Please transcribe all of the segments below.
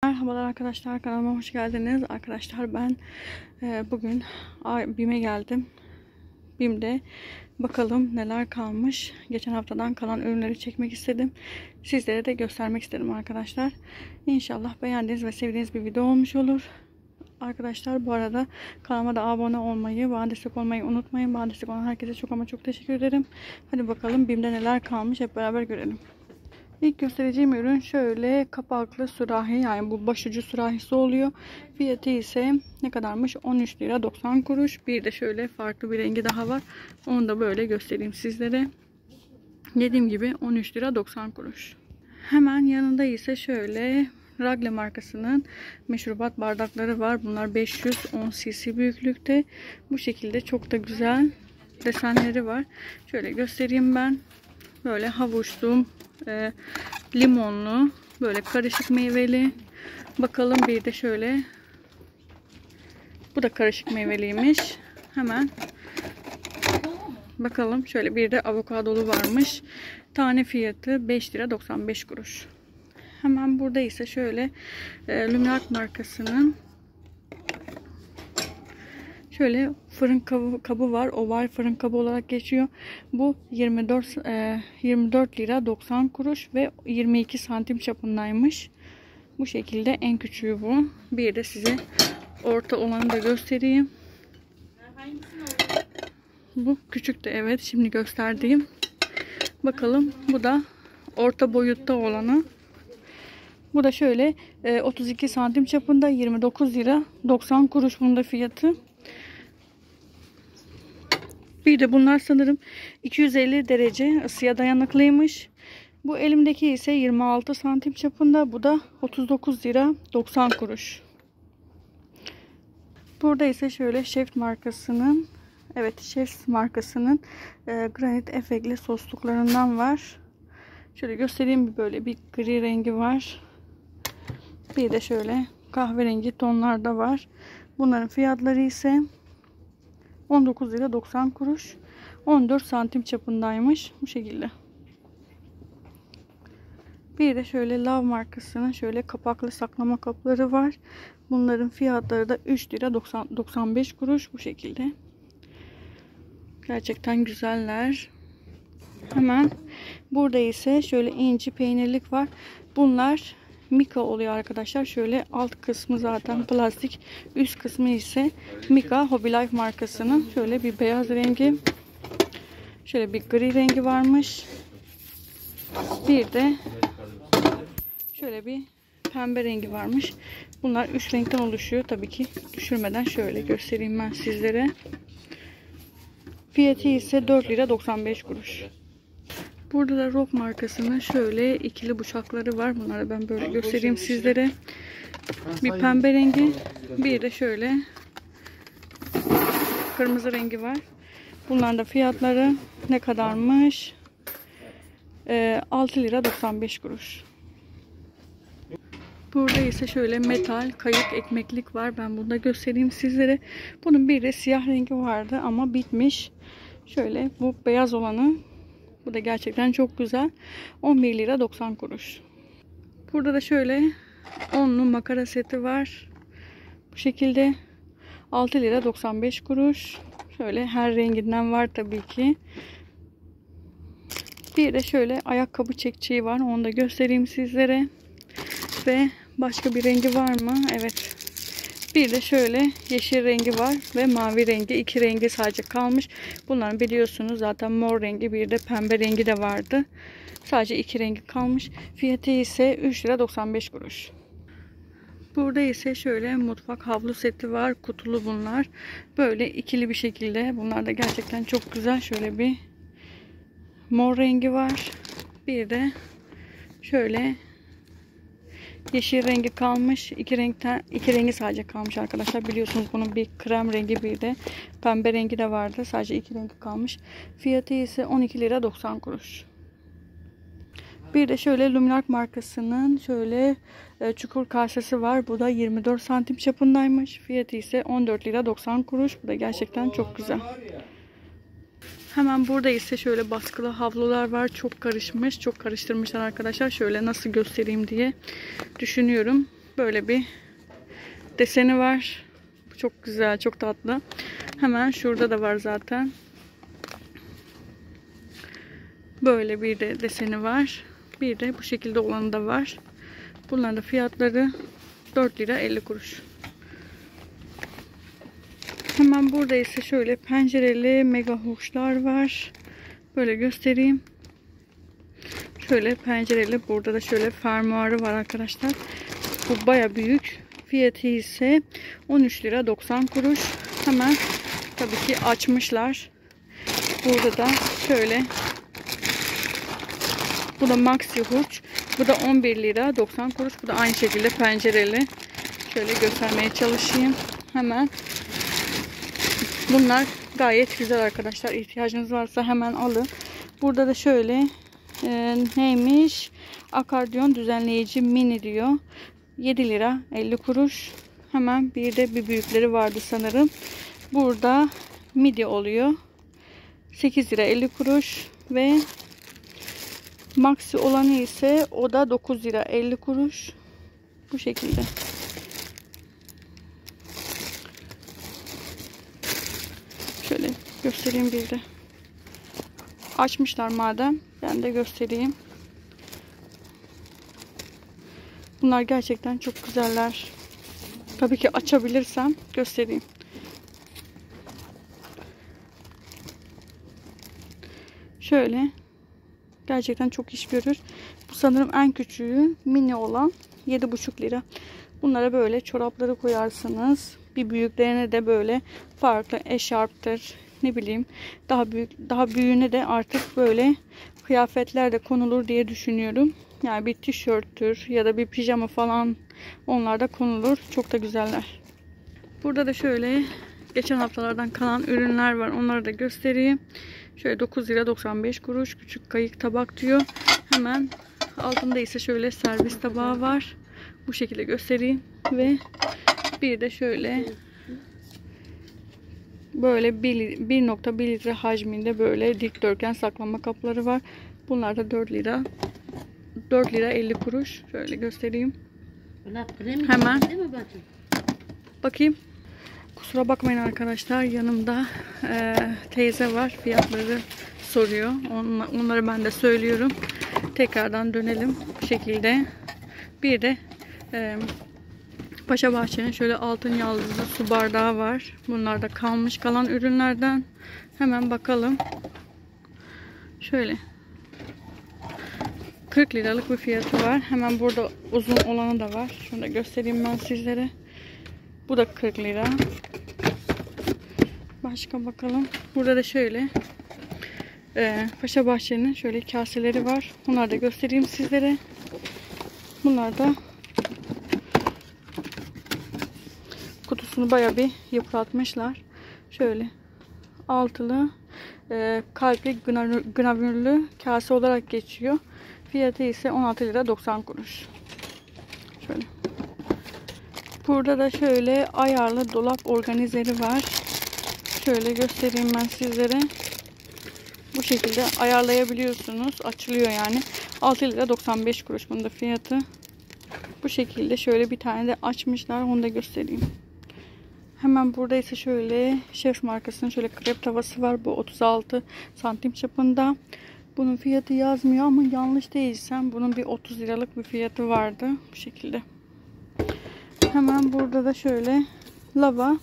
Merhabalar arkadaşlar, kanalıma hoş geldiniz. Arkadaşlar ben bugün BİM'e geldim. BİM'de bakalım neler kalmış. Geçen haftadan kalan ürünleri çekmek istedim. Sizlere de göstermek istedim arkadaşlar. İnşallah beğendiğiniz ve sevdiğiniz bir video olmuş olur. Arkadaşlar bu arada kanalıma da abone olmayı, bana destek olmayı unutmayın. Bana destek olan herkese çok ama çok teşekkür ederim. Hadi bakalım BİM'de neler kalmış, hep beraber görelim. İlk göstereceğim ürün şöyle kapaklı sürahi, yani bu başucu sürahisi oluyor. Fiyatı ise ne kadarmış? 13 lira 90 kuruş. Bir de şöyle farklı bir rengi daha var. Onu da böyle göstereyim sizlere. Dediğim gibi 13 lira 90 kuruş. Hemen yanında ise şöyle Ragle markasının meşrubat bardakları var. Bunlar 510 cc büyüklükte. Bu şekilde çok da güzel desenleri var. Şöyle göstereyim ben. Böyle havuçlu, limonlu, böyle karışık meyveli. Bakalım bir de şöyle, bu da karışık meyveliymiş. Hemen bakalım, şöyle bir de avokadolu varmış. Tane fiyatı 5 lira 95 kuruş. Hemen burada ise şöyle Luminark markasının şöyle fırın kabı var. Oval fırın kabı olarak geçiyor. Bu 24 lira 90 kuruş ve 22 santim çapındaymış. Bu şekilde, en küçüğü bu. Bir de size orta olanı da göstereyim. Bu küçük de, evet, şimdi gösterdiğim. Bakalım, bu da orta boyutta olanı. Bu da şöyle 32 santim çapında, 29 lira 90 kuruş bunun da fiyatı. Bir de bunlar sanırım 250 derece ısıya dayanıklıymış. Bu elimdeki ise 26 santim çapında. Bu da 39 lira 90 kuruş. Burada ise şöyle Şef markasının, evet, Şef markasının granit efekli sosluklarından var. Şöyle göstereyim, böyle bir gri rengi var. Bir de şöyle kahverengi tonlarda var. Bunların fiyatları ise 19 lira 90 kuruş. 14 santim çapındaymış. Bu şekilde. Bir de şöyle Love markasının şöyle kapaklı saklama kapları var. Bunların fiyatları da 3 lira 95 kuruş. Bu şekilde. Gerçekten güzeller. Hemen burada ise şöyle inci peynirlik var. Bunlar Mika oluyor arkadaşlar. Şöyle alt kısmı zaten plastik, üst kısmı ise Mika Hobby Life markasının şöyle bir beyaz rengi, şöyle bir gri rengi varmış. Bir de şöyle bir pembe rengi varmış. Bunlar 3 renkten oluşuyor. Tabii ki düşürmeden şöyle göstereyim ben sizlere. Fiyatı ise 4 lira 95 kuruş. Burada da Rock markasının şöyle ikili bıçakları var. Bunları ben böyle göstereyim sizlere. Bir pembe rengi, bir de şöyle kırmızı rengi var. Bunların da fiyatları ne kadarmış? 6 lira 95 kuruş. Burada ise şöyle metal kayık ekmeklik var. Ben bunu da göstereyim sizlere. Bunun bir de siyah rengi vardı ama bitmiş. Şöyle bu beyaz olanı. Bu da gerçekten çok güzel. 11 lira 90 kuruş. Burada da şöyle 10'lu makara seti var. Bu şekilde 6 lira 95 kuruş. Şöyle her renginden var tabii ki. Bir de şöyle ayakkabı çekçeği var. Onu da göstereyim sizlere. Ve başka bir rengi var mı? Evet. Bir de şöyle yeşil rengi var ve mavi rengi. İki rengi sadece kalmış. Bunların biliyorsunuz zaten mor rengi, bir de pembe rengi de vardı. Sadece iki rengi kalmış. Fiyatı ise 3 lira 95 kuruş. Burada ise şöyle mutfak havlu seti var. Kutulu bunlar. Böyle ikili bir şekilde. Bunlar da gerçekten çok güzel. Şöyle bir mor rengi var. Bir de şöyle yeşil rengi kalmış. İki rengi sadece kalmış arkadaşlar. Biliyorsunuz bunun bir krem rengi, bir de pembe rengi de vardı. Sadece iki rengi kalmış. Fiyatı ise 12 lira 90 kuruş. Bir de şöyle Luminark markasının şöyle çukur kasesi var. Bu da 24 santim çapındaymış. Fiyatı ise 14 lira 90 kuruş. Bu da gerçekten çok güzel. Hemen burada ise şöyle baskılı havlular var. Çok karışmış. Çok karıştırmışlar arkadaşlar. Şöyle nasıl göstereyim diye düşünüyorum. böyle bir deseni var. Çok güzel, çok tatlı. Hemen şurada da var zaten. Böyle bir de deseni var. Bir de bu şekilde olanı da var. Bunların da fiyatları 4 lira 50 kuruş. Hemen burada ise şöyle pencereli mega hoşlar var. Böyle göstereyim. Şöyle pencereli, burada da şöyle fermuarı var arkadaşlar. Bu baya büyük. Fiyatı ise 13 lira 90 kuruş. Hemen tabii ki açmışlar. Burada da şöyle, bu da maxi hurç. Bu da 11 lira 90 kuruş. Bu da aynı şekilde pencereli. Şöyle göstermeye çalışayım. Hemen. Bunlar gayet güzel arkadaşlar. İhtiyacınız varsa hemen alın. Burada da şöyle neymiş? Akardiyon düzenleyici mini diyor. 7 lira 50 kuruş. Hemen bir de bir büyükleri vardı sanırım. Burada midi oluyor. 8 lira 50 kuruş ve maxi olanı ise o da 9 lira 50 kuruş. Bu şekilde. Şöyle göstereyim bir de. Açmışlar madem, ben de göstereyim. Bunlar gerçekten çok güzeller. Tabii ki açabilirsem göstereyim. Şöyle. Gerçekten çok iş görür. Bu sanırım en küçüğü, mini olan 7,5 lira. Bunlara böyle çorapları koyarsınız. Bir büyüklerine de böyle farklı eşarptır. Ne bileyim, daha büyüğüne de artık böyle kıyafetler de konulur diye düşünüyorum. Yani bir tişörttür ya da bir pijama falan, onlar da konulur. Çok da güzeller. Burada da şöyle geçen haftalardan kalan ürünler var. Onları da göstereyim. Şöyle 9 lira 95 kuruş küçük kayık tabak diyor. Hemen altında ise şöyle servis tabağı var. Bu şekilde göstereyim. Ve bir de şöyle böyle 1,1 litre hacminde böyle dikdörtgen saklama kapları var. Bunlar da 4 lira 50 kuruş. Şöyle göstereyim. Hemen bakayım. Kusura bakmayın arkadaşlar, yanımda teyze var, fiyatları soruyor. Onları ben de söylüyorum. Tekrardan dönelim bu şekilde. Bir de Paşa Bahçe'nin şöyle altın yaldızlı su bardağı var. Bunlar da kalmış kalan ürünlerden. Hemen bakalım. Şöyle 40 liralık bir fiyatı var. Hemen burada uzun olanı da var. Şunu da göstereyim ben sizlere. Bu da 40 lira. Başka bakalım. Burada da şöyle Paşa Bahçe'nin şöyle kaseleri var. Bunları da göstereyim sizlere. Bunlar da kutusunu bayağı bir yıpratmışlar. Şöyle altılı kalpli gravürlü kase olarak geçiyor. Fiyatı ise 16 lira 90 kuruş. Şöyle. Burada da şöyle ayarlı dolap organizeri var. Şöyle göstereyim ben sizlere. Bu şekilde ayarlayabiliyorsunuz. Açılıyor yani. 6 lira 95 kuruş bunun da fiyatı. Bu şekilde şöyle bir tane de açmışlar. Onu da göstereyim. Hemen burada ise şöyle Şef markasının şöyle krep tavası var. Bu 36 santim çapında. Bunun fiyatı yazmıyor ama yanlış değilsem bunun bir 30 liralık bir fiyatı vardı. Bu şekilde. Hemen burada da şöyle lava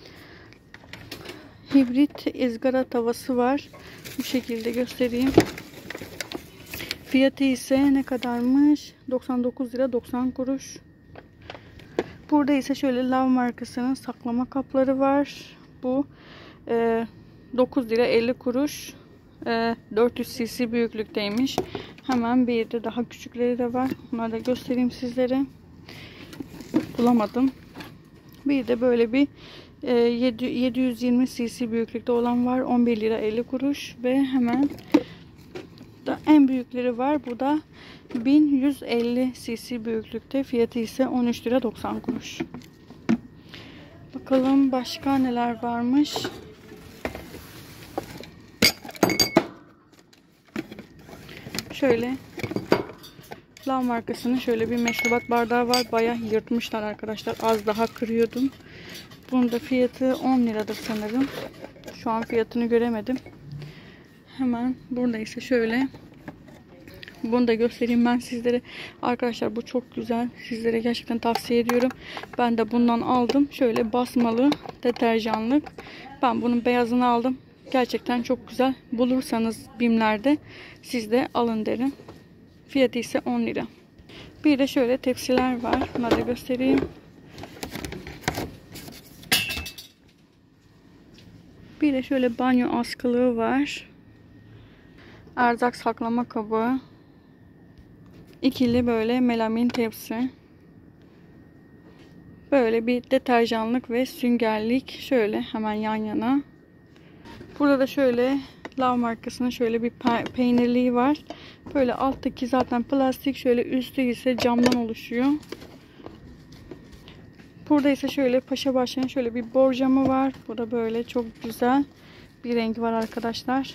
hibrit ızgara tavası var. Bu şekilde göstereyim. Fiyatı ise ne kadarmış? 99 lira 90 kuruş. Burada ise şöyle Lav markasının saklama kapları var. Bu 9 lira 50 kuruş. 400 cc büyüklükteymiş. Hemen bir de daha küçükleri de var. Bunları da göstereyim sizlere. Bulamadım. Bir de böyle bir 720 cc büyüklükte olan var. 11 lira 50 kuruş. Ve hemen da en büyükleri var. Bu da 1150 cc büyüklükte. Fiyatı ise 13 lira 90 kuruş. Bakalım başka neler varmış. Şöyle Lav markasının şöyle bir meşrubat bardağı var. Bayağı yırtmışlar arkadaşlar. Az daha kırıyordum. Bunun da fiyatı 10 liradır sanırım. Şu an fiyatını göremedim. Hemen burada ise şöyle. Bunu da göstereyim ben sizlere. Arkadaşlar bu çok güzel. Sizlere gerçekten tavsiye ediyorum. Ben de bundan aldım. Şöyle basmalı deterjanlık. Ben bunun beyazını aldım. Gerçekten çok güzel. Bulursanız BİM'lerde siz de alın derim. Fiyatı ise 10 lira. Bir de şöyle tepsiler var. Bunları da göstereyim. Bir de şöyle banyo askılığı var. Erzak saklama kabı. İkili böyle melamin tepsi. Böyle bir deterjanlık ve süngerlik. Şöyle hemen yan yana. Burada da şöyle Lav markasının şöyle bir peynirliği var. Böyle alttaki zaten plastik. Şöyle üstü ise camdan oluşuyor. Burada ise şöyle Paşa Bahçe'nin şöyle bir borcamı var. Bu da böyle çok güzel bir rengi var arkadaşlar.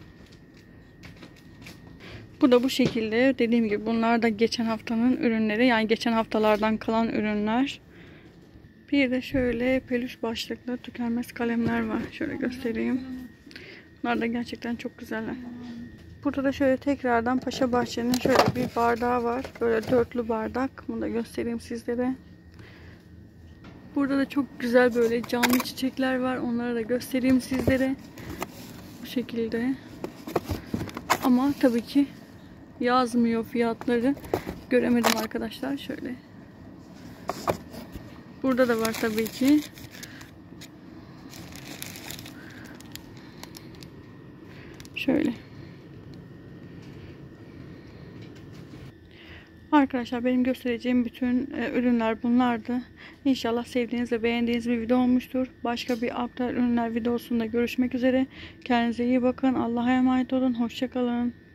Bu da bu şekilde. Dediğim gibi bunlar da geçen haftanın ürünleri. Yani geçen haftalardan kalan ürünler. Bir de şöyle peluş başlıklı tükenmez kalemler var. Şöyle göstereyim. Bunlar da gerçekten çok güzeller. Burada da şöyle tekrardan Paşa Bahçe'nin şöyle bir bardağı var. Böyle dörtlü bardak. Bunu da göstereyim sizlere. Burada da çok güzel böyle canlı çiçekler var. Onları da göstereyim sizlere. Bu şekilde. Ama tabii ki yazmıyor fiyatları. Göremedim arkadaşlar. Şöyle. Burada da var tabii ki. Şöyle. Arkadaşlar benim göstereceğim bütün ürünler bunlardı. İnşallah sevdiğiniz ve beğendiğiniz bir video olmuştur. Başka bir aktar ürünler videosunda görüşmek üzere. Kendinize iyi bakın. Allah'a emanet olun. Hoşça kalın.